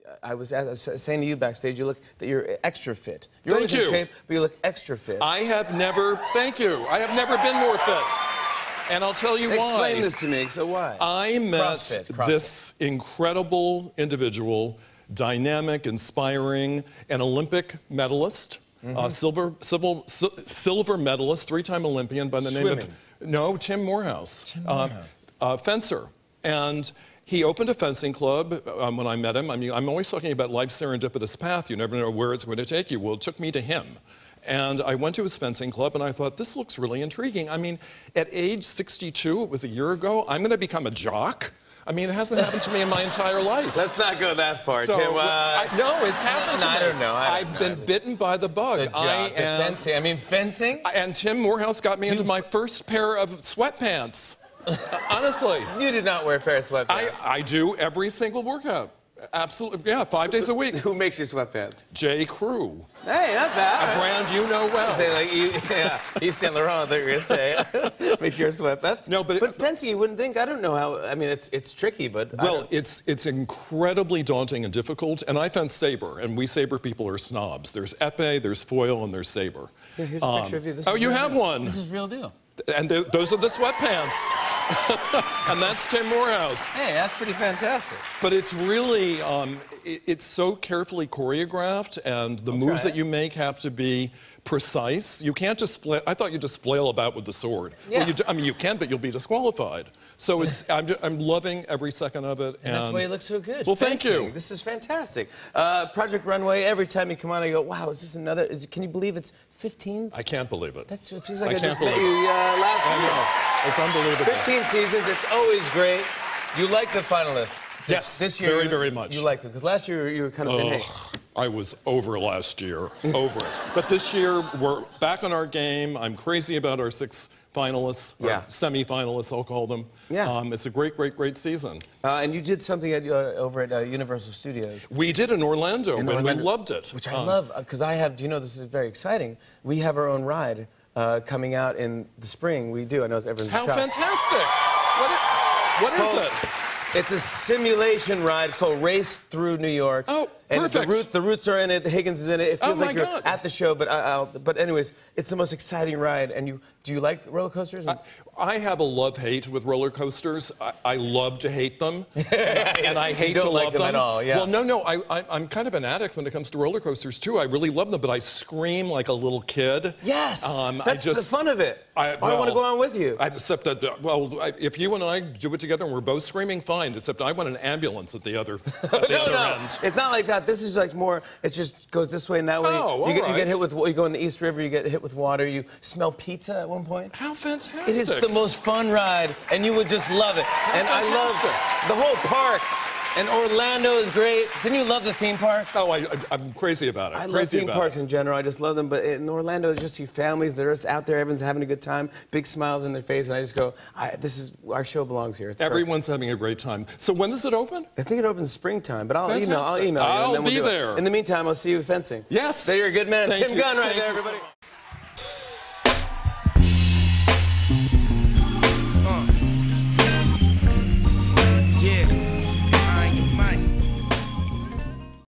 I was saying to you backstage, you look that you're extra fit. You're Thank always you. in shape, but you look extra fit. Thank you. I have never been more fit. And I'll tell you why. Explain this to me. So why? I met CrossFit. this incredible individual, dynamic, inspiring, an Olympic medalist, silver medalist, 3-time Olympian by the name of Tim Morehouse. Tim Morehouse. Fencer. And he opened a fencing club when I met him. I mean, I'm always talking about life's serendipitous path. You never know where it's going to take you. Well, it took me to him. And I went to his fencing club, and I thought, this looks really intriguing. I mean, at age 62, it was a year ago, I'm going to become a jock? I mean, it hasn't happened to me in my entire life. Let's not go that far, so, Tim. No, it's happened to me. I don't know. I've been bitten by the bug. The jock, fencing. I mean, fencing? And Tim Morehouse got me into my first pair of sweatpants. Honestly. You did not wear a pair of sweatpants. I do every single workout. Absolutely, yeah, 5 days a week. Who makes your sweatpants? J. Crew. Hey, not bad. A brand you know well. Say like Yves Saint Laurent. I thought you were gonna say makes your sweatpants. No, but fencing, you wouldn't think. I don't know how. I mean, it's tricky, but well, it's incredibly daunting and difficult. And I fence saber, and we saber people are snobs. There's épée, there's foil, and there's saber. Yeah, here's a picture of you. This you have one. This is real deal. And those are the sweatpants. And that's Tim Morehouse. Hey, that's pretty fantastic. But it's really, it's so carefully choreographed, and the moves that you make have to be precise. You can't just flail. I thought you just flail about with the sword. Yeah. Well, I mean, you can, but you'll be disqualified. So I'm loving every second of it. And that's why you look so good. Well, thank you. This is fantastic. Project Runway, every time you come on, I go, wow, is this another, can you believe it's 15? I can't believe it. It feels like I just met you last year. I know. It's unbelievable. 15 seasons, it's always great. You like the finalists. Yes, this year, very, very much. You liked them, because last year you were kind of saying, hey. I was over last year, over it. But this year, we're back on our game. I'm crazy about our 6 finalists, or semi-finalists, I'll call them. Yeah. It's a great, great, great season. And you did something over at Universal Studios. We did in Orlando, and we loved it. Which I love, because do you know, this is very exciting. We have our own ride coming out in the spring. We do. I know everyone's How fantastic! What is it? It's a simulation ride. It's called Race Through New York. Oh, and perfect. The Roots are in it. Higgins is in it. It feels like you're at the show, but anyways, it's the most exciting ride. And do you like roller coasters? I have a love-hate with roller coasters. I love to hate them, and I hate to love them at all. Yeah. Well, no, I'm kind of an addict when it comes to roller coasters too. I really love them, but I scream like a little kid. Yes, that's the fun of it. I want to go on with you. Except that, if you and I do it together and we're both screaming, fine. Except I want an ambulance at the other end. It's not like that. This is like more. It just goes this way and that way. Oh, you get hit with. You go in the East River. You get hit with water. You smell pizza at one point. How fantastic! It is the most fun ride, and you would just love it. And I love the whole park. And Orlando is great. Didn't you love the theme park? Oh, I'm crazy about it. I love theme parks in general. I just love them. But in Orlando, you just see families. They're just out there. Everyone's having a good time. Big smiles on their face. And I just go, our show belongs here. Everyone's having a great time. So when does it open? I think it opens springtime. But I'll email you. I'll be there. In the meantime, I'll see you fencing. Yes. There, you're a good man. Thank Tim you. Gunn right Thank there, you everybody. So